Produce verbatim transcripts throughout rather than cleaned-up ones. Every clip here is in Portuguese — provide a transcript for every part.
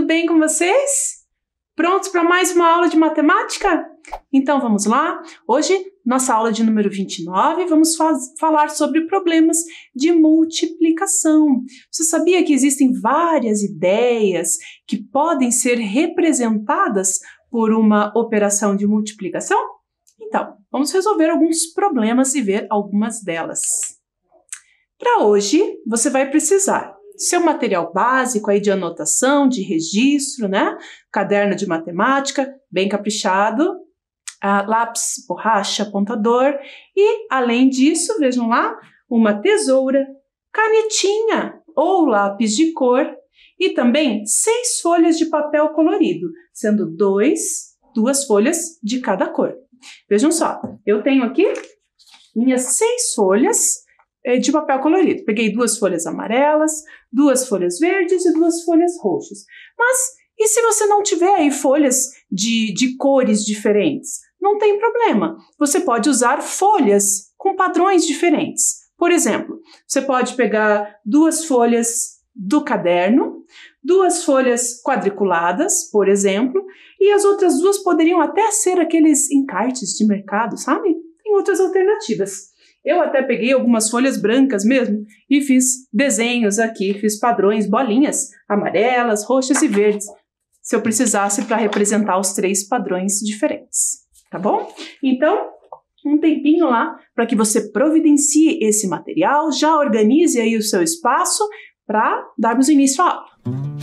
bem com vocês? Prontos para mais uma aula de matemática? Então vamos lá? Hoje, nossa aula de número vinte e nove, vamos falar sobre problemas de multiplicação. Você sabia que existem várias ideias que podem ser representadas por uma operação de multiplicação? Então, vamos resolver alguns problemas e ver algumas delas. Para hoje, você vai precisar seu material básico aí de anotação, de registro, né? Caderno de matemática, bem caprichado, ah, lápis, borracha, apontador e, além disso, vejam lá, uma tesoura, canetinha ou lápis de cor e também seis folhas de papel colorido, sendo dois, duas folhas de cada cor. Vejam só, eu tenho aqui minhas seis folhas de papel colorido. Peguei duas folhas amarelas, duas folhas verdes e duas folhas roxas. Mas e se você não tiver aí folhas de, de cores diferentes? Não tem problema. Você pode usar folhas com padrões diferentes. Por exemplo, você pode pegar duas folhas do caderno, duas folhas quadriculadas, por exemplo, e as outras duas poderiam até ser aqueles encartes de mercado, sabe? Tem outras alternativas. Eu até peguei algumas folhas brancas mesmo e fiz desenhos aqui, fiz padrões, bolinhas amarelas, roxas e verdes, se eu precisasse para representar os três padrões diferentes, tá bom? Então, um tempinho lá para que você providencie esse material, já organize aí o seu espaço para darmos início à aula.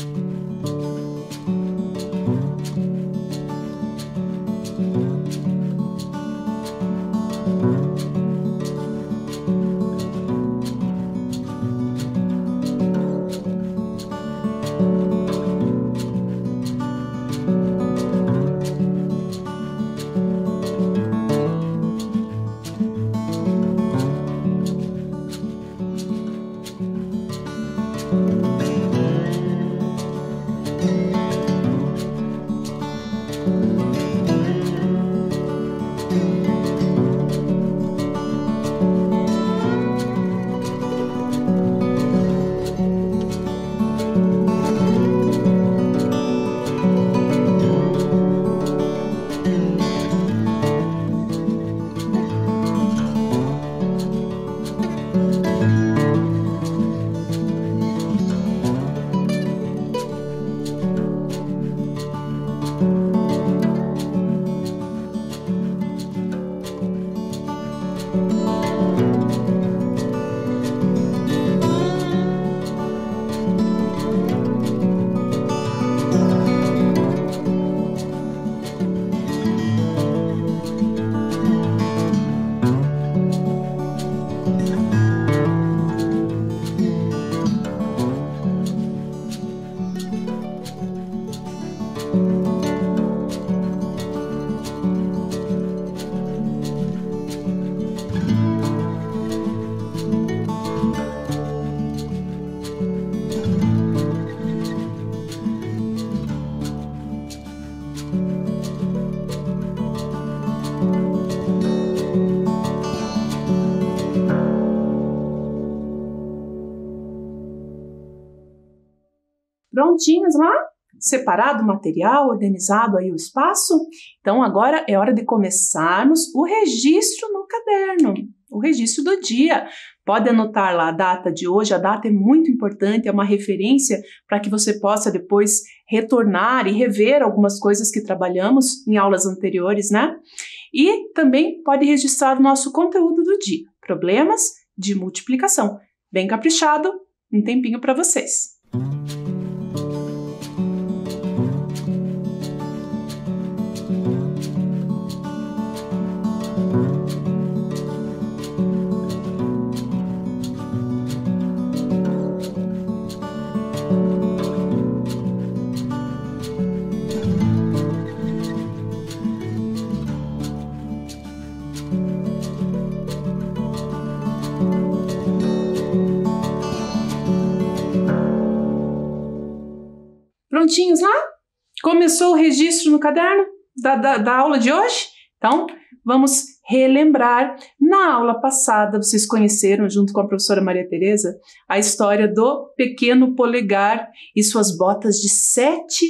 Prontinhos lá? Separado o material, organizado aí o espaço? Então agora é hora de começarmos o registro no caderno, o registro do dia. Pode anotar lá a data de hoje, a data é muito importante, é uma referência para que você possa depois retornar e rever algumas coisas que trabalhamos em aulas anteriores, né? E também pode registrar o nosso conteúdo do dia, problemas de multiplicação. Bem caprichado, um tempinho para vocês. Prontinhos lá? Começou o registro no caderno da, da, da aula de hoje? Então, vamos relembrar. Na aula passada, vocês conheceram, junto com a professora Maria Tereza, a história do pequeno polegar e suas botas de sete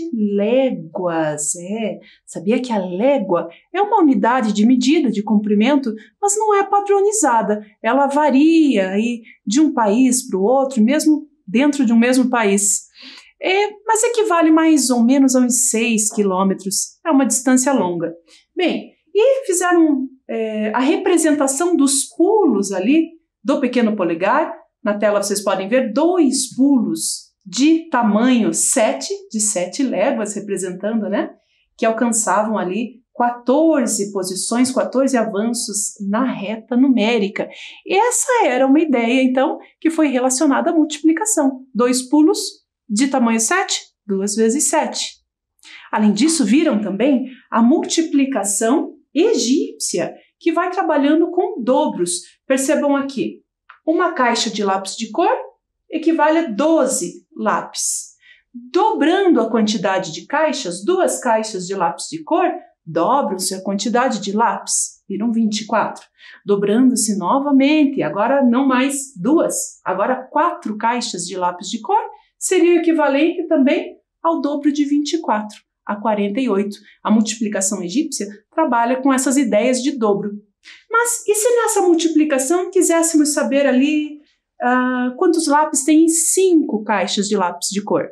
léguas. É, sabia que a légua é uma unidade de medida de comprimento, mas não é padronizada. Ela varia aí de um país para o outro, mesmo dentro de um mesmo país. É, mas equivale mais ou menos a uns seis quilômetros. É uma distância longa. Bem, e fizeram é, a representação dos pulos ali do pequeno polegar. Na tela vocês podem ver dois pulos de tamanho sete, de sete léguas, representando, né? Que alcançavam ali quatorze posições, quatorze avanços na reta numérica. E essa era uma ideia, então, que foi relacionada à multiplicação. Dois pulos de tamanho sete, duas vezes sete. Além disso, viram também a multiplicação egípcia, que vai trabalhando com dobros. Percebam aqui, uma caixa de lápis de cor equivale a doze lápis. Dobrando a quantidade de caixas, duas caixas de lápis de cor, dobram-se a quantidade de lápis, viram vinte e quatro. Dobrando-se novamente, agora não mais duas, agora quatro caixas de lápis de cor, seria o equivalente também ao dobro de vinte e quatro. A quarenta e oito. A multiplicação egípcia trabalha com essas ideias de dobro. Mas e se nessa multiplicação quiséssemos saber ali uh, quantos lápis tem em cinco caixas de lápis de cor?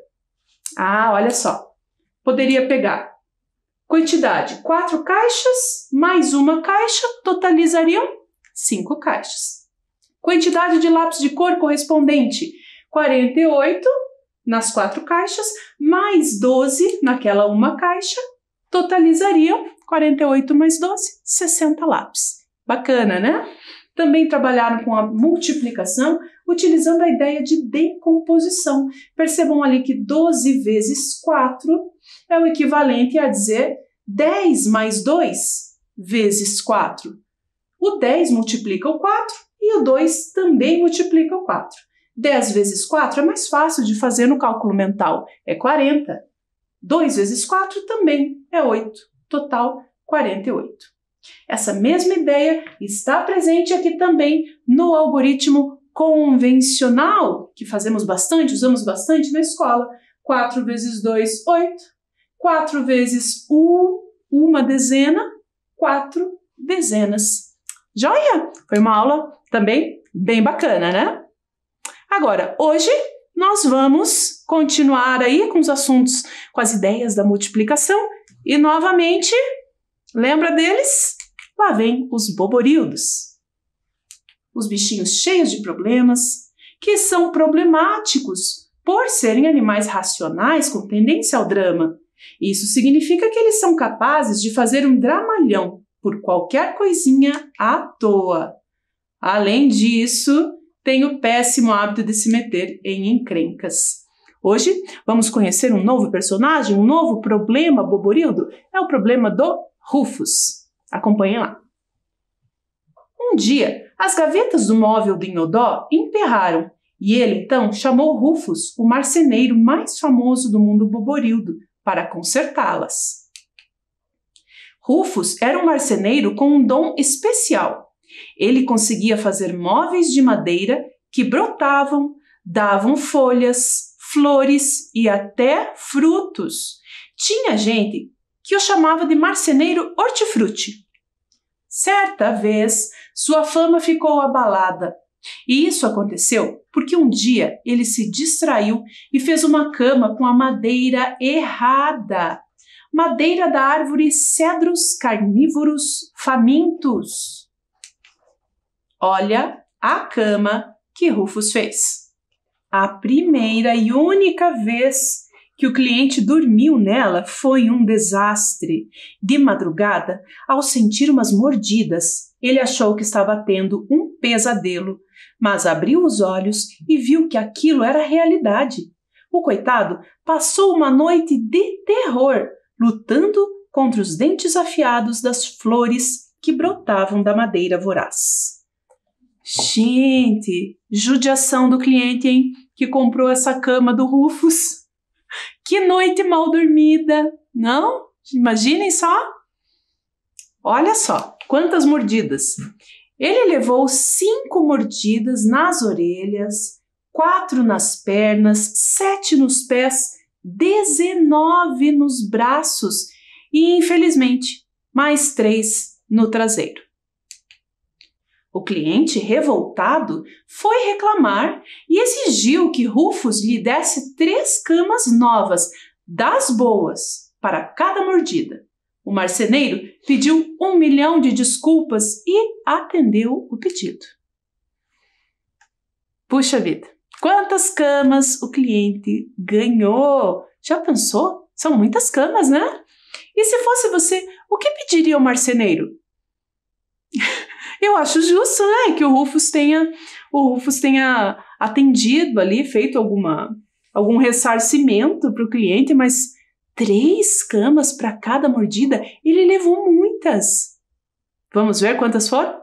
Ah, olha só. Poderia pegar quantidade, quatro caixas mais uma caixa totalizariam cinco caixas. Quantidade de lápis de cor correspondente, quarenta e oito nas quatro caixas, mais doze naquela uma caixa, totalizariam quarenta e oito mais doze, sessenta lápis. Bacana, né? Também trabalharam com a multiplicação, utilizando a ideia de decomposição. Percebam ali que doze vezes quatro é o equivalente a dizer dez mais dois vezes quatro. O dez multiplica o quatro e o dois também multiplica o quatro. dez vezes quatro é mais fácil de fazer no cálculo mental, é quarenta. dois vezes quatro também é oito, total quarenta e oito. Essa mesma ideia está presente aqui também no algoritmo convencional, que fazemos bastante, usamos bastante na escola. quatro vezes dois, oito. quatro vezes um, uma dezena, quatro dezenas. Joia? Foi uma aula também bem bacana, né? Agora, hoje nós vamos continuar aí com os assuntos, com as ideias da multiplicação e novamente, lembra deles? Lá vem os boborildos. Os bichinhos cheios de problemas, que são problemáticos por serem animais racionais com tendência ao drama. Isso significa que eles são capazes de fazer um dramalhão por qualquer coisinha à toa. Além disso, tem o péssimo hábito de se meter em encrencas. Hoje vamos conhecer um novo personagem, um novo problema boborildo. É o problema do Rufus. Acompanhem lá. Um dia, as gavetas do móvel do Inhodó emperraram e ele então chamou Rufus, o marceneiro mais famoso do mundo boborildo, para consertá-las. Rufus era um marceneiro com um dom especial. Ele conseguia fazer móveis de madeira que brotavam, davam folhas, flores e até frutos. Tinha gente que o chamava de marceneiro hortifruti. Certa vez, sua fama ficou abalada. E isso aconteceu porque um dia ele se distraiu e fez uma cama com a madeira errada. Madeira da árvore cedros carnívoros famintos. Olha a cama que Rufus fez. A primeira e única vez que o cliente dormiu nela foi um desastre. De madrugada, ao sentir umas mordidas, ele achou que estava tendo um pesadelo, mas abriu os olhos e viu que aquilo era realidade. O coitado passou uma noite de terror, lutando contra os dentes afiados das flores que brotavam da madeira voraz. Gente, judiação do cliente, hein, que comprou essa cama do Rufus. Que noite mal dormida, não? Imaginem só. Olha só, Quantas mordidas? Ele levou cinco mordidas nas orelhas, quatro nas pernas, sete nos pés, dezenove nos braços e, infelizmente, mais três no traseiro. O cliente, revoltado, foi reclamar e exigiu que Rufus lhe desse três camas novas, das boas, para cada mordida. O marceneiro pediu um milhão de desculpas e atendeu o pedido. Puxa vida, quantas camas o cliente ganhou? Já pensou? São muitas camas, né? E se fosse você, o que pediria o marceneiro? Eu acho justo, né, que o Rufus tenha, o Rufus tenha atendido ali, feito alguma, algum ressarcimento para o cliente, mas três camas para cada mordida, ele levou muitas. Vamos ver quantas foram?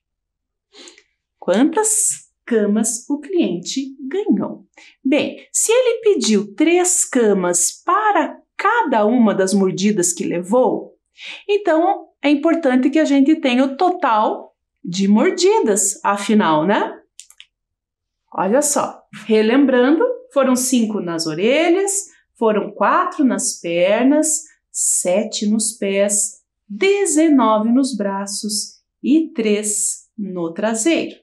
Quantas camas o cliente ganhou? Bem, se ele pediu três camas para cada uma das mordidas que levou, então é importante que a gente tenha o total de mordidas, afinal, né? Olha só, relembrando, foram cinco nas orelhas, foram quatro nas pernas, sete nos pés, dezenove nos braços e três no traseiro.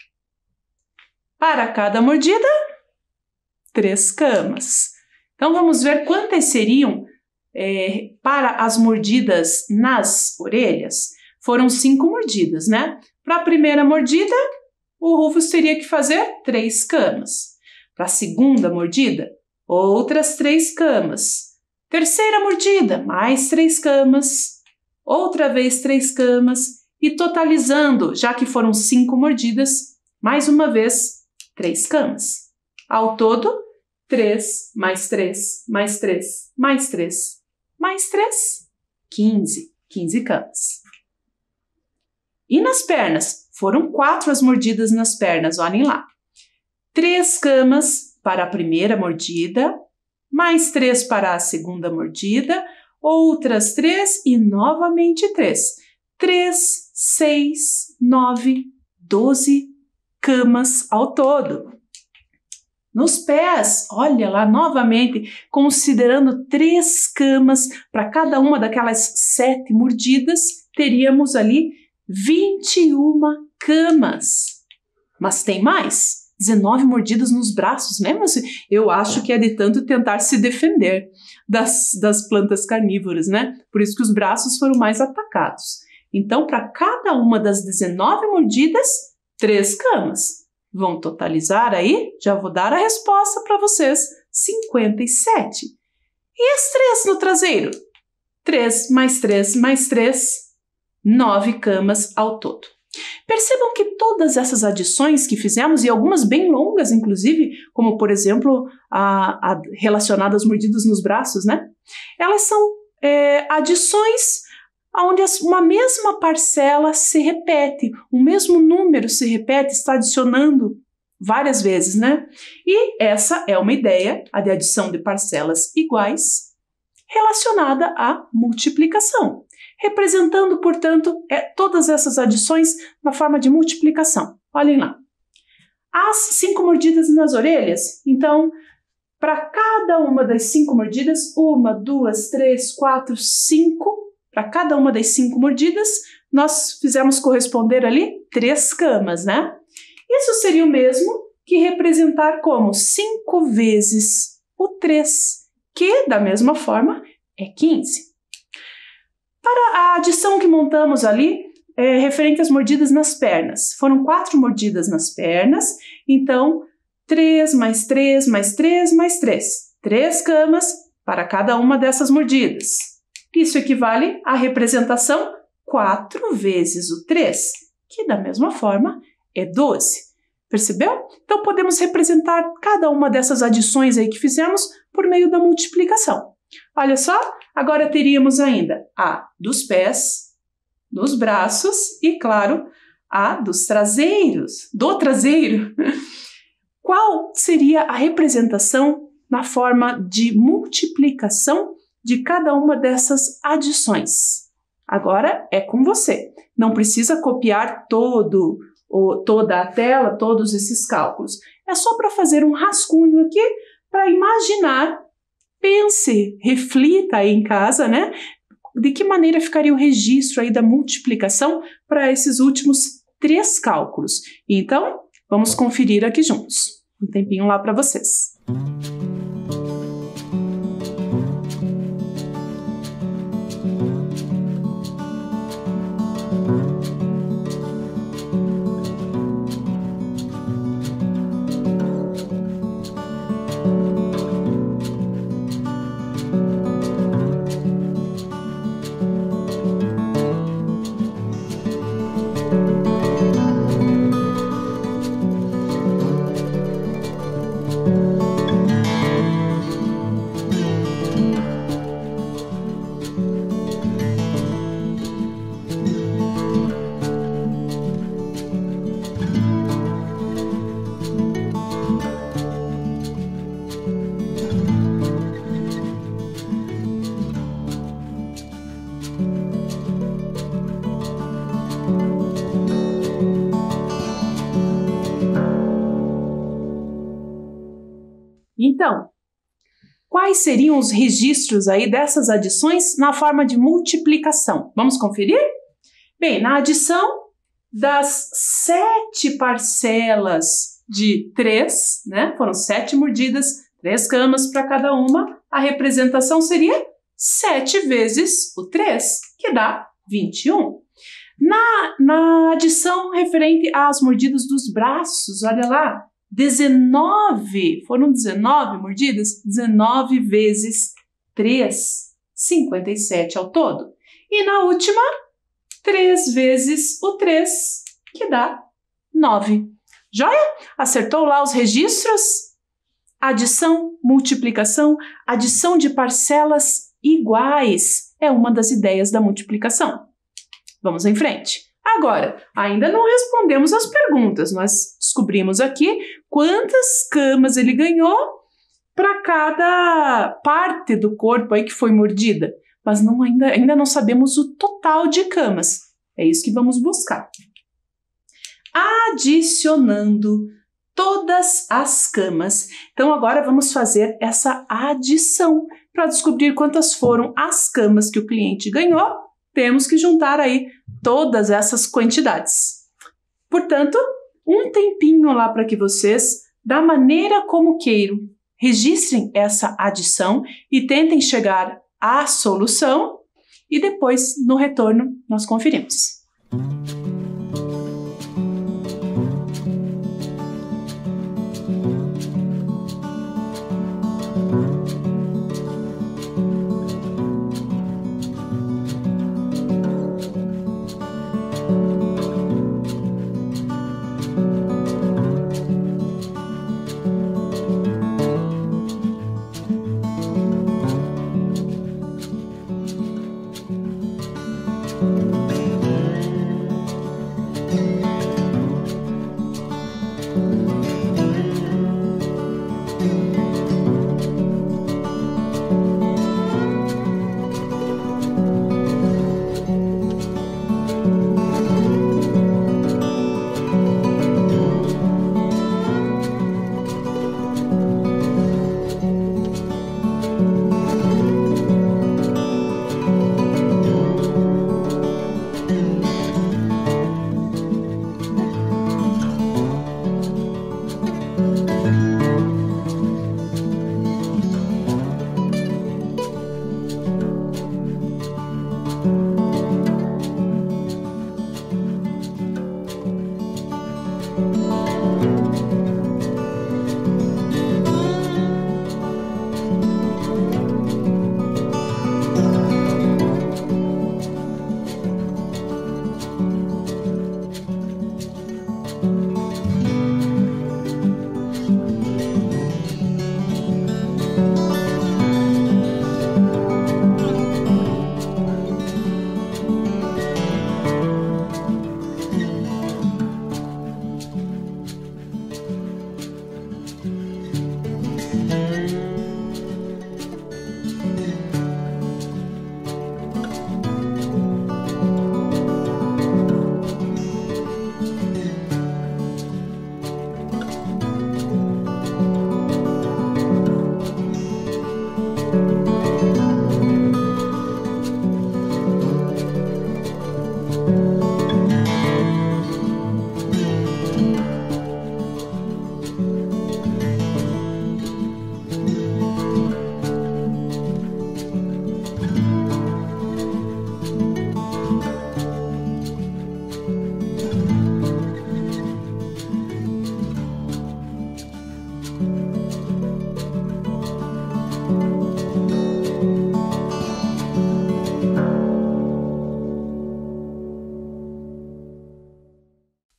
Para cada mordida, três camas. Então vamos ver quantas seriam é, para as mordidas nas orelhas. Foram cinco mordidas, né? Para a primeira mordida, o Rufus teria que fazer três camas. Para a segunda mordida, outras três camas. Terceira mordida, mais três camas. Outra vez três camas. E totalizando, já que foram cinco mordidas, mais uma vez, três camas. Ao todo, três, mais três, mais três, mais três, mais três, quinze. quinze camas. E nas pernas? Foram quatro as mordidas nas pernas, olhem lá. Três camas para a primeira mordida, mais três para a segunda mordida, outras três e novamente três. Três, seis, nove, doze camas ao todo. Nos pés, olha lá, novamente, considerando três camas para cada uma daquelas sete mordidas, teríamos ali vinte e uma camas. Mas tem mais, dezenove mordidas nos braços, né? Mas eu acho que é de tanto tentar se defender das, das plantas carnívoras, né? Por isso que os braços foram mais atacados. Então, para cada uma das dezenove mordidas, três camas. Vão totalizar aí, já vou dar a resposta para vocês, cinquenta e sete. E as três no traseiro? três mais três mais três, nove camas ao todo. Percebam que todas essas adições que fizemos, e algumas bem longas, inclusive, como, por exemplo, a, a relacionada às mordidas nos braços, né? Elas são é, adições onde uma mesma parcela se repete, o mesmo número se repete, está adicionando várias vezes, né? E essa é uma ideia, a de adição de parcelas iguais, relacionada à multiplicação, representando, portanto, é, todas essas adições na forma de multiplicação. Olhem lá. As cinco mordidas nas orelhas, então, para cada uma das cinco mordidas, uma, duas, três, quatro, cinco, para cada uma das cinco mordidas, nós fizemos corresponder ali três camas, né? Isso seria o mesmo que representar como cinco vezes o três, que, da mesma forma, é quinze. Para a adição que montamos ali, é, referente às mordidas nas pernas, foram quatro mordidas nas pernas, então, três mais três mais três mais três. três camas para cada uma dessas mordidas. Isso equivale à representação quatro vezes o três, que, da mesma forma, é doze. Percebeu? Então, podemos representar cada uma dessas adições aí que fizemos por meio da multiplicação. Olha só, agora teríamos ainda a dos pés, dos braços e, claro, a dos traseiros, do traseiro. Qual seria a representação na forma de multiplicação de cada uma dessas adições? Agora é com você. Não precisa copiar todo, o, toda a tela, todos esses cálculos. É só para fazer um rascunho aqui, para imaginar, pense, reflita aí em casa, né? De que maneira ficaria o registro aí da multiplicação para esses últimos três cálculos. Então, vamos conferir aqui juntos. Um tempinho lá para vocês. Então, quais seriam os registros aí dessas adições na forma de multiplicação? Vamos conferir? Bem, na adição das sete parcelas de três, né? Foram sete mordidas, três camas para cada uma. A representação seria sete vezes o três, que dá vinte e um. Na, na adição referente às mordidas dos braços, olha lá, dezenove, foram dezenove mordidas? dezenove vezes três, cinquenta e sete ao todo. E na última, três vezes o três, que dá nove. Joia? Acertou lá os registros? Adição, multiplicação, adição de parcelas iguais é uma das ideias da multiplicação. Vamos em frente. Agora, ainda não respondemos as perguntas. Nós descobrimos aqui quantas camas ele ganhou para cada parte do corpo aí que foi mordida. Mas não, ainda, ainda não sabemos o total de camas. É isso que vamos buscar. Adicionando todas as camas. Então, agora vamos fazer essa adição. Para descobrir quantas foram as camas que o cliente ganhou, temos que juntar aí todas essas quantidades. Portanto, um tempinho lá para que vocês, da maneira como queiram, registrem essa adição e tentem chegar à solução e depois, no retorno, nós conferimos.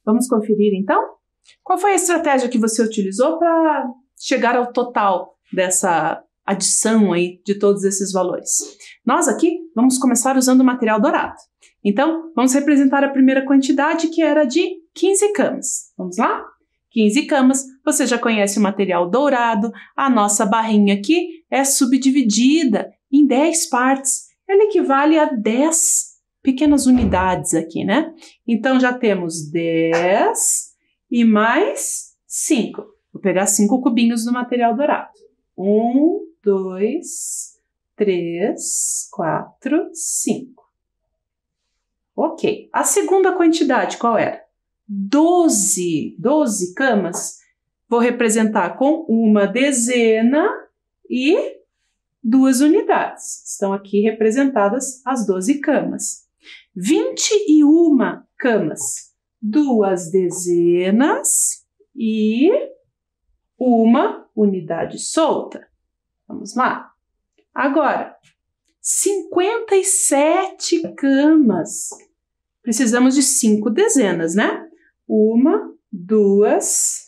Vamos conferir então? Qual foi a estratégia que você utilizou para chegar ao total dessa adição aí de todos esses valores? Nós aqui vamos começar usando o material dourado. Então, vamos representar a primeira quantidade, que era de quinze camas. Vamos lá? quinze camas, você já conhece o material dourado, a nossa barrinha aqui é subdividida em dez partes. Ela equivale a dez pequenas unidades aqui, né? Então, já temos dez e mais cinco. Vou pegar cinco cubinhos do material dourado. um, dois, três, quatro, cinco. Ok. A segunda quantidade qual era? doze. doze camas. Vou representar com uma dezena e duas unidades. Estão aqui representadas as doze camas. vinte e uma camas. Duas dezenas e uma unidade solta. Vamos lá. Agora, cinquenta e sete camas. Precisamos de cinco dezenas, né? Uma, duas,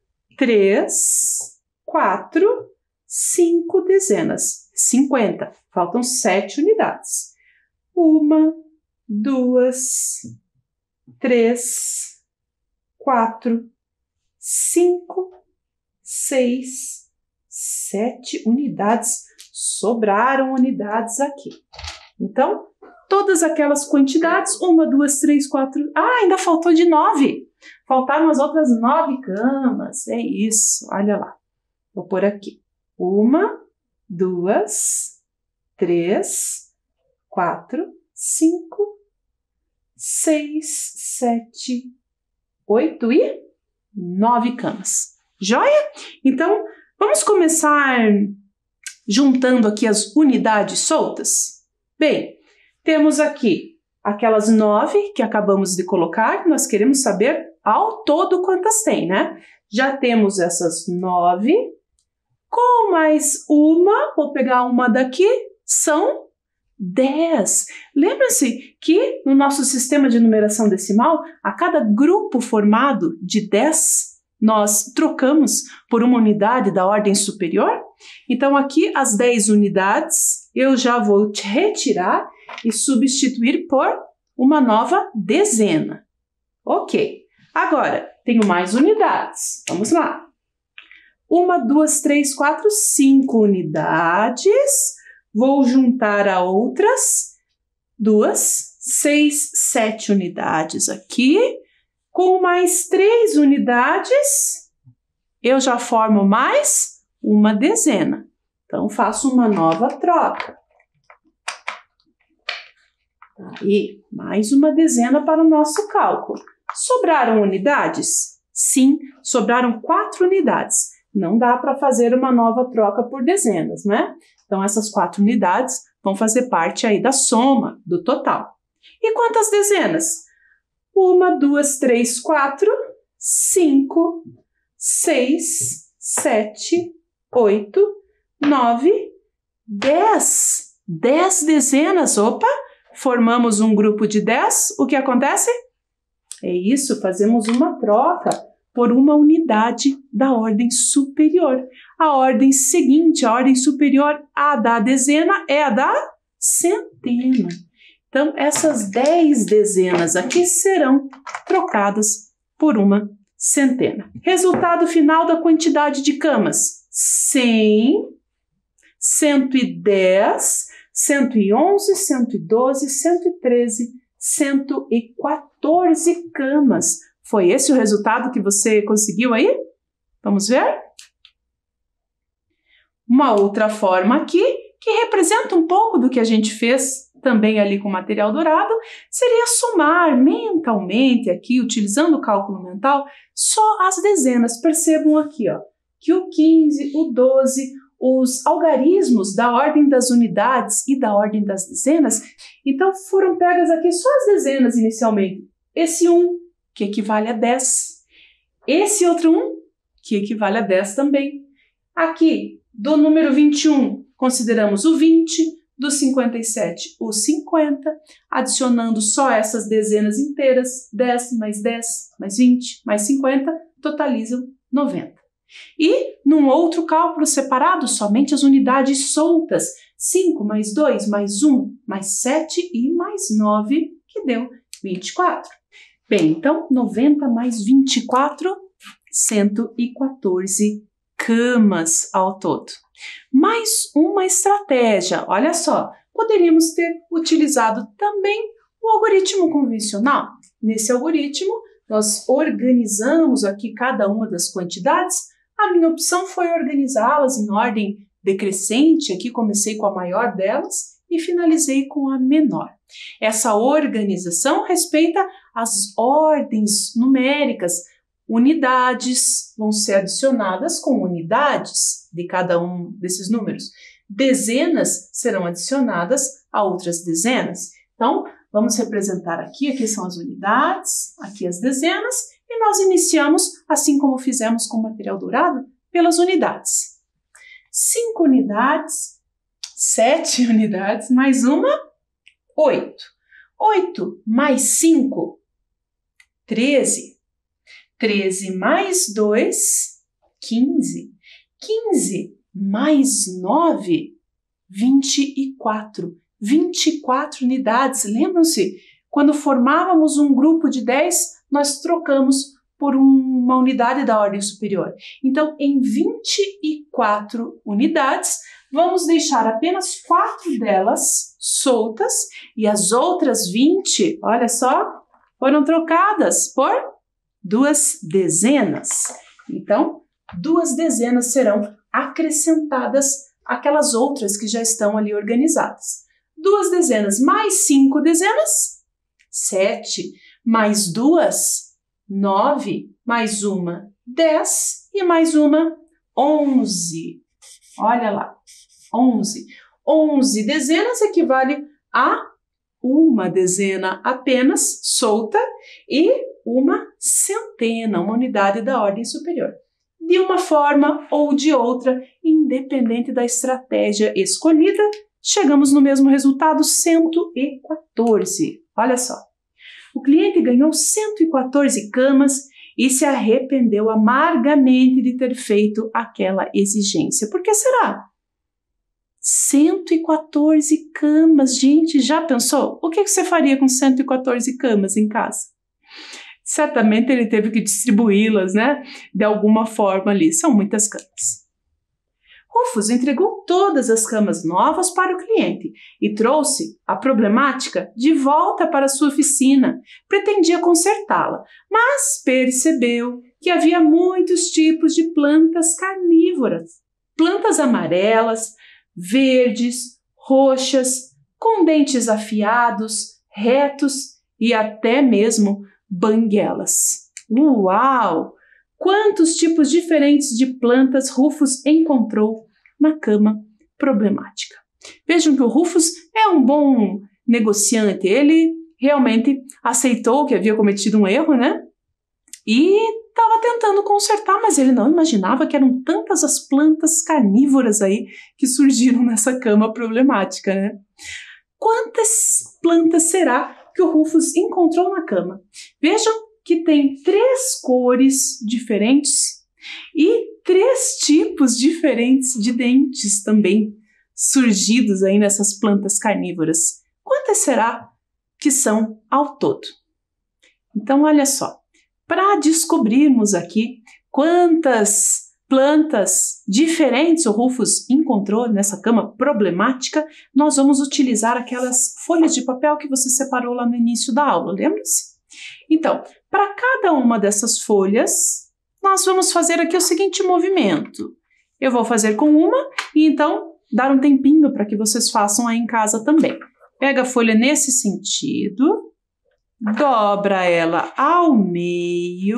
três, quatro, cinco dezenas. cinquenta. Faltam sete unidades. Uma, duas, três, quatro, cinco, seis, sete unidades. Sobraram unidades aqui. Então, todas aquelas quantidades, uma, duas, três, quatro... Ah, ainda faltou de nove. Faltaram as outras nove camas. É isso, olha lá. Vou pôr aqui. Uma, duas, três, quatro, cinco, seis, sete, oito e nove camas. Joia? Então, vamos começar juntando aqui as unidades soltas? Bem, temos aqui aquelas nove que acabamos de colocar, nós queremos saber ao todo quantas tem, né? Já temos essas nove, com mais uma, vou pegar uma daqui, são dez. Lembra-se que no nosso sistema de numeração decimal, a cada grupo formado de dez, nós trocamos por uma unidade da ordem superior? Então, aqui as dez unidades, eu já vou te retirar e substituir por uma nova dezena. Ok. Agora, tenho mais unidades. Vamos lá. Uma, duas, três, quatro, cinco unidades. Vou juntar a outras duas, seis, sete unidades aqui. Com mais três unidades, eu já formo mais uma dezena. Então, faço uma nova troca. Aí, mais uma dezena para o nosso cálculo. Sobraram unidades? Sim, sobraram quatro unidades. Não dá para fazer uma nova troca por dezenas, né? Então, essas quatro unidades vão fazer parte aí da soma do total. E quantas dezenas? Uma, duas, três, quatro, cinco, seis, sete, oito, nove, dez. Dez dezenas. Opa! Formamos um grupo de dez. O que acontece? É isso, fazemos uma troca por uma unidade da ordem superior. A ordem seguinte, a ordem superior à da dezena, é a da centena. Então, essas dez dezenas aqui serão trocadas por uma centena. Resultado final da quantidade de camas: cem, cento e dez, cento e onze, cento e doze, cento e treze, cento e quatorze camas. Foi esse o resultado que você conseguiu aí? Vamos ver? Uma outra forma aqui, que representa um pouco do que a gente fez também ali com material dourado, seria somar mentalmente aqui, utilizando o cálculo mental, só as dezenas. Percebam aqui, ó, que o quinze, o doze, os algarismos da ordem das unidades e da ordem das dezenas, então foram pegas aqui só as dezenas inicialmente. Esse um, que equivale a dez. Esse outro um, que equivale a dez também. Aqui, do número vinte e um, consideramos o vinte, Do cinquenta e sete, o cinquenta, adicionando só essas dezenas inteiras, dez mais dez mais vinte mais cinquenta, totalizam noventa. E, num outro cálculo separado, somente as unidades soltas, cinco mais dois mais um mais sete e mais nove, que deu vinte e quatro. Bem, então, noventa mais vinte e quatro, cento e quatorze camas ao todo. Mais uma estratégia, olha só, poderíamos ter utilizado também o algoritmo convencional. Nesse algoritmo, nós organizamos aqui cada uma das quantidades. A minha opção foi organizá-las em ordem decrescente, aqui comecei com a maior delas e finalizei com a menor. Essa organização respeita as ordens numéricas. Unidades vão ser adicionadas com unidades de cada um desses números. Dezenas serão adicionadas a outras dezenas. Então, vamos representar aqui, aqui são as unidades, aqui as dezenas, e nós iniciamos, assim como fizemos com o material dourado, pelas unidades. Cinco unidades, sete unidades, mais uma, oito. Oito mais cinco, treze. treze mais dois, quinze. quinze mais nove, vinte e quatro. vinte e quatro unidades. Lembram-se? Quando formávamos um grupo de dez, nós trocamos por uma unidade da ordem superior. Então, em vinte e quatro unidades, vamos deixar apenas quatro delas soltas e as outras vinte, olha só, foram trocadas por duas dezenas. Então, duas dezenas serão acrescentadas àquelas outras que já estão ali organizadas. Duas dezenas mais cinco dezenas, sete, mais duas, nove, mais uma, dez e mais uma, onze. Olha lá, onze. onze dezenas equivale a uma dezena apenas solta e uma centena, uma unidade da ordem superior. De uma forma ou de outra, independente da estratégia escolhida, chegamos no mesmo resultado, cento e quatorze. Olha só, o cliente ganhou cento e quatorze camas e se arrependeu amargamente de ter feito aquela exigência. Por que será? cento e quatorze camas, gente, já pensou? O que você faria com cento e quatorze camas em casa? Certamente ele teve que distribuí-las, né? De alguma forma ali. São muitas camas. Rufus entregou todas as camas novas para o cliente e trouxe a problemática de volta para sua oficina. Pretendia consertá-la, mas percebeu que havia muitos tipos de plantas carnívoras. Plantas amarelas, verdes, roxas, com dentes afiados, retos e até mesmo banguelas. Uau! Quantos tipos diferentes de plantas Rufus encontrou na cama problemática. Vejam que o Rufus é um bom negociante. Ele realmente aceitou que havia cometido um erro, né? E estava tentando consertar, mas ele não imaginava que eram tantas as plantas carnívoras aí que surgiram nessa cama problemática, né? Quantas plantas será que o Rufus encontrou na cama? Vejam que tem três cores diferentes e três tipos diferentes de dentes também surgidos aí nessas plantas carnívoras. Quantas será que são ao todo? Então, olha só, para descobrirmos aqui quantas plantas diferentes o Rufus encontrou nessa cama problemática, nós vamos utilizar aquelas folhas de papel que você separou lá no início da aula, lembra-se? Então, para cada uma dessas folhas, nós vamos fazer aqui o seguinte movimento. Eu vou fazer com uma e então dar um tempinho para que vocês façam aí em casa também. Pega a folha nesse sentido, dobra ela ao meio,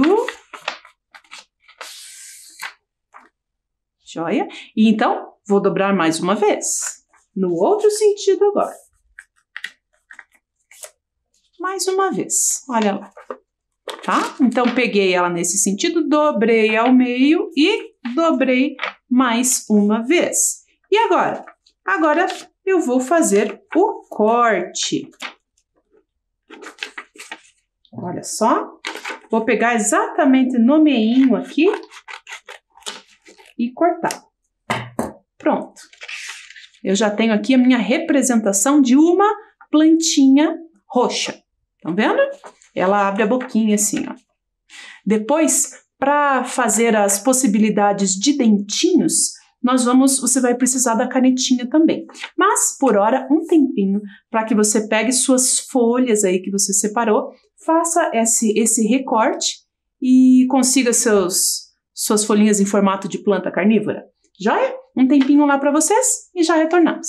joia? E então, vou dobrar mais uma vez, no outro sentido agora. Mais uma vez, olha lá, tá? Então, peguei ela nesse sentido, dobrei ao meio e dobrei mais uma vez. E agora? Agora, eu vou fazer o corte. Olha só, vou pegar exatamente no meinho aqui e cortar. Pronto. Eu já tenho aqui a minha representação de uma plantinha roxa. Estão vendo? Ela abre a boquinha assim, ó. Depois, para fazer as possibilidades de dentinhos, nós vamos, você vai precisar da canetinha também. Mas, por hora, um tempinho para que você pegue suas folhas aí que você separou, faça esse, esse recorte e consiga seus, suas folhinhas em formato de planta carnívora. Joia? Um tempinho lá para vocês e já retornamos.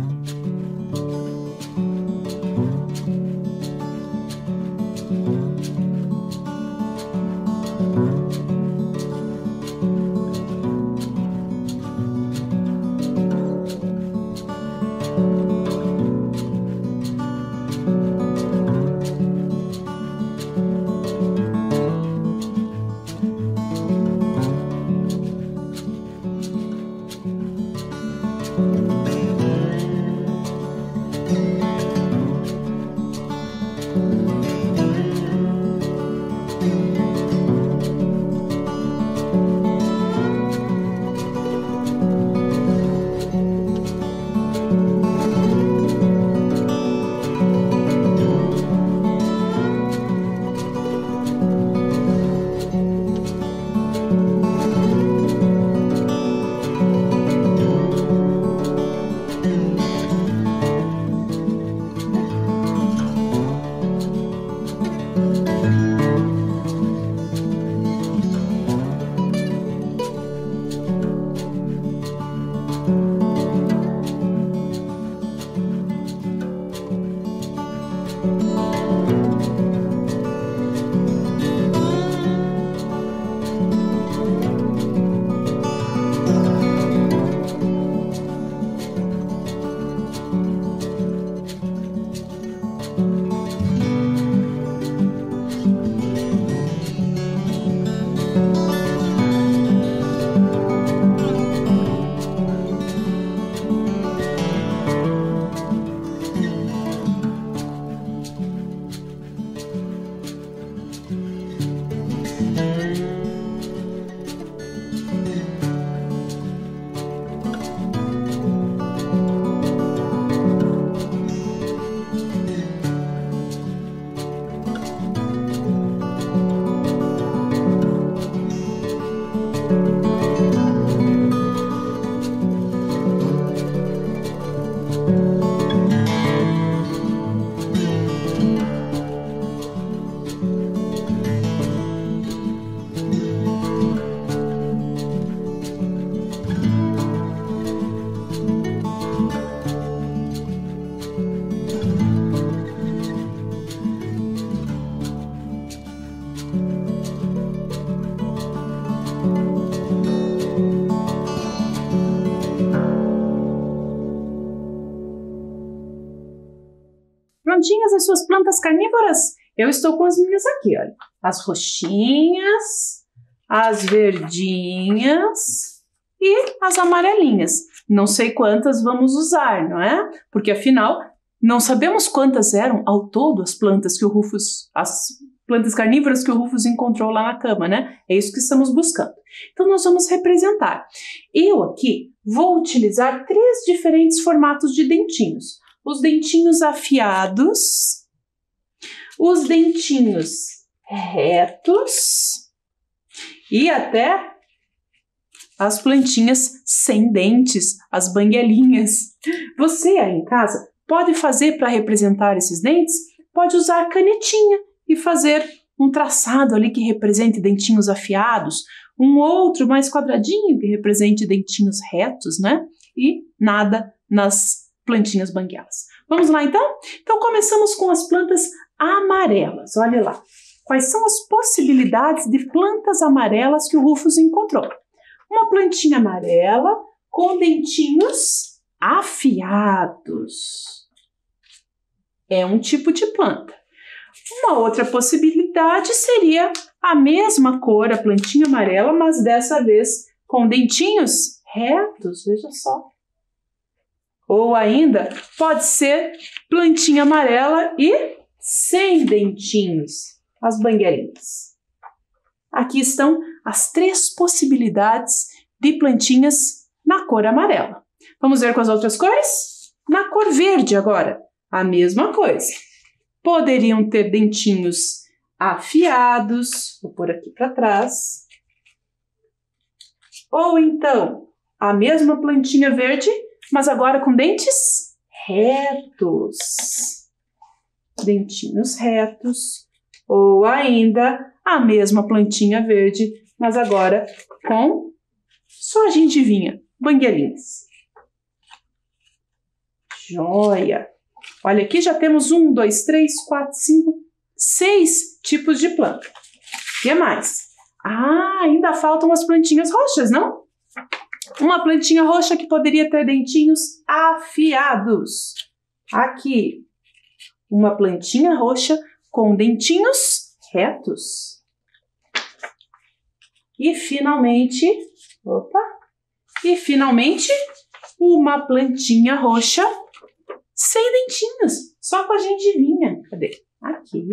Prontinhas as suas plantas carnívoras? Eu estou com as minhas aqui, olha. As roxinhas, as verdinhas e as amarelinhas. Não sei quantas vamos usar, não é? Porque afinal, não sabemos quantas eram ao todo as plantas que o Rufus, as plantas carnívoras que o Rufus encontrou lá na cama, né? É isso que estamos buscando. Então nós vamos representar. Eu aqui vou utilizar três diferentes formatos de dentinhos. Os dentinhos afiados, os dentinhos retos e até as plantinhas sem dentes, as banguelinhas. Você aí em casa pode fazer para representar esses dentes, pode usar canetinha e fazer um traçado ali que represente dentinhos afiados, um outro mais quadradinho que represente dentinhos retos, né? E nada nas plantinhas banguelas. Vamos lá então? Então começamos com as plantas amarelas. Olha lá. Quais são as possibilidades de plantas amarelas que o Rufus encontrou? Uma plantinha amarela com dentinhos afiados. É um tipo de planta. Uma outra possibilidade seria a mesma cor, a plantinha amarela, mas dessa vez com dentinhos retos. Veja só. Ou ainda, pode ser plantinha amarela e sem dentinhos, as banguelinhas. Aqui estão as três possibilidades de plantinhas na cor amarela. Vamos ver com as outras cores? Na cor verde agora, a mesma coisa. Poderiam ter dentinhos afiados, vou pôr aqui para trás. Ou então, a mesma plantinha verde, mas agora com dentes retos. Dentinhos retos. Ou ainda, a mesma plantinha verde, mas agora com só gengivinha, banguelinhas. Joia! Olha, aqui já temos um, dois, três, quatro, cinco, seis tipos de planta. O que mais? Ah, ainda faltam as plantinhas roxas, não? Uma plantinha roxa que poderia ter dentinhos afiados. Aqui, uma plantinha roxa com dentinhos retos. E finalmente, opa, e finalmente, uma plantinha roxa sem dentinhos, só com a gengivinha. Cadê? Aqui.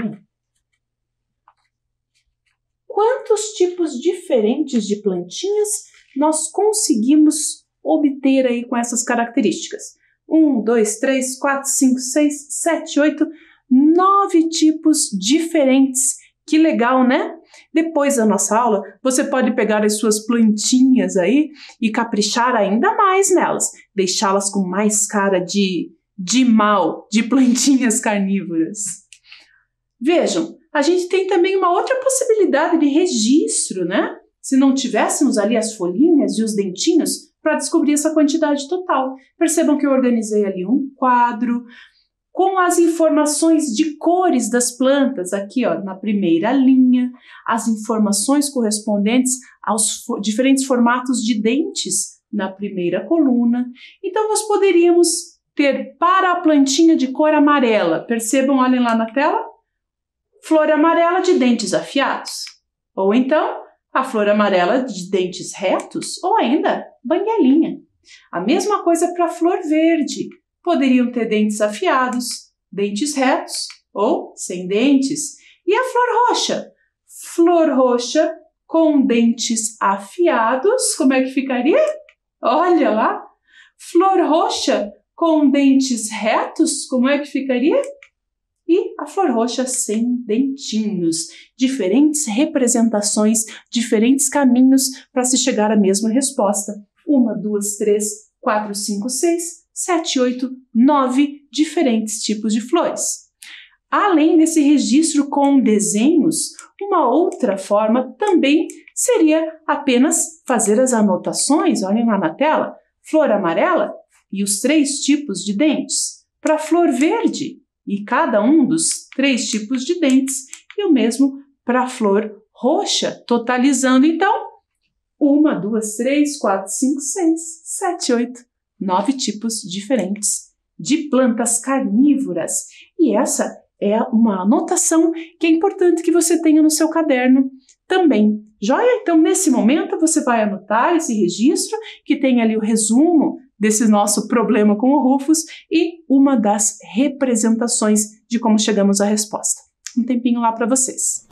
Quantos tipos diferentes de plantinhas nós conseguimos obter aí com essas características? Um, dois, três, quatro, cinco, seis, sete, oito, nove tipos diferentes. Que legal, né? Depois da nossa aula, você pode pegar as suas plantinhas aí e caprichar ainda mais nelas, deixá-las com mais cara de, de mal, de plantinhas carnívoras. Vejam, a gente tem também uma outra possibilidade de registro, né? Se não tivéssemos ali as folhinhas e os dentinhos para descobrir essa quantidade total. Percebam que eu organizei ali um quadro com as informações de cores das plantas, aqui ó, na primeira linha, as informações correspondentes aos fo- diferentes formatos de dentes na primeira coluna. Então, nós poderíamos ter para a plantinha de cor amarela, percebam, olhem lá na tela, flor amarela de dentes afiados. Ou então, a flor amarela de dentes retos, ou ainda, banguelinha. A mesma coisa para a flor verde. Poderiam ter dentes afiados, dentes retos ou sem dentes. E a flor roxa? Flor roxa com dentes afiados, como é que ficaria? Olha lá! Flor roxa com dentes retos, como é que ficaria? E a flor roxa sem dentinhos. Diferentes representações, diferentes caminhos para se chegar à mesma resposta. Uma, duas, três, quatro, cinco, seis... sete, oito, nove diferentes tipos de flores. Além desse registro com desenhos, uma outra forma também seria apenas fazer as anotações, olhem lá na tela, flor amarela e os três tipos de dentes, para flor verde e cada um dos três tipos de dentes, e o mesmo para a flor roxa, totalizando então uma, duas, três, quatro, cinco, seis, sete, oito, nove tipos diferentes de plantas carnívoras. E essa é uma anotação que é importante que você tenha no seu caderno também. Joia? Então, nesse momento, você vai anotar esse registro, que tem ali o resumo desse nosso problema com o Rufus e uma das representações de como chegamos à resposta. Um tempinho lá para vocês.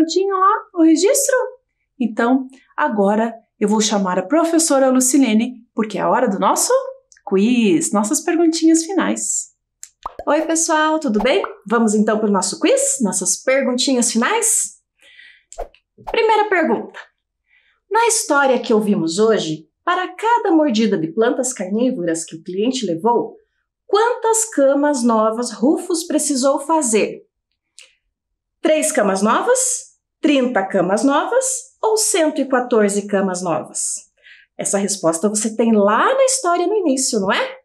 prontinho lá o registro? Então, agora eu vou chamar a professora Lucilene, porque é a hora do nosso quiz, nossas perguntinhas finais. Oi, pessoal, tudo bem? Vamos então para o nosso quiz, nossas perguntinhas finais? Primeira pergunta. Na história que ouvimos hoje, para cada mordida de plantas carnívoras que o cliente levou, quantas camas novas Rufus precisou fazer? Três camas novas, trinta camas novas ou cento e quatorze camas novas? Essa resposta você tem lá na história no início, não é?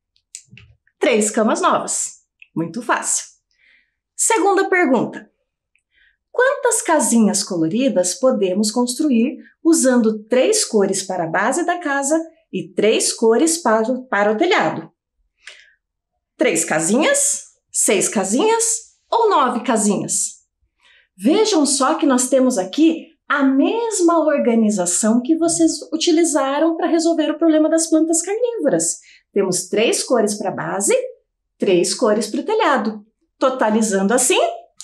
Três camas novas. Muito fácil. Segunda pergunta. Quantas casinhas coloridas podemos construir usando três cores para a base da casa e três cores para o, para o telhado? Três casinhas, seis casinhas ou nove casinhas? Vejam só que nós temos aqui a mesma organização que vocês utilizaram para resolver o problema das plantas carnívoras. Temos três cores para a base, três cores para o telhado, totalizando assim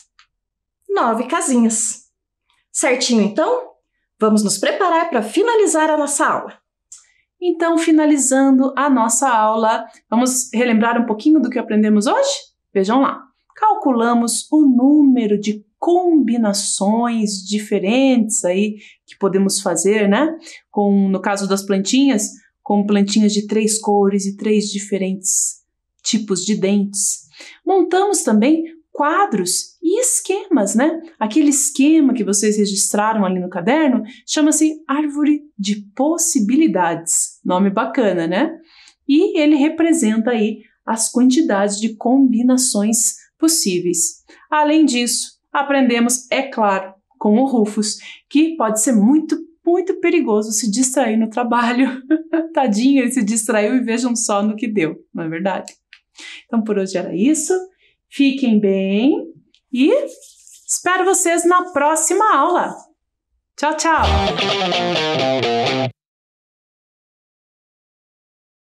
nove casinhas. Certinho, então? Vamos nos preparar para finalizar a nossa aula. Então, finalizando a nossa aula, vamos relembrar um pouquinho do que aprendemos hoje? Vejam lá. Calculamos o número de combinações diferentes aí que podemos fazer, né? Com, no caso das plantinhas, com plantinhas de três cores e três diferentes tipos de dentes. Montamos também quadros e esquemas, né? Aquele esquema que vocês registraram ali no caderno chama-se Árvore de Possibilidades. Nome bacana, né? E ele representa aí as quantidades de combinações possíveis. Além disso, aprendemos, é claro, com o Rufus, que pode ser muito, muito perigoso se distrair no trabalho. Tadinho, ele se distraiu e vejam só no que deu, não é verdade? Então, por hoje era isso. Fiquem bem e espero vocês na próxima aula. Tchau, tchau!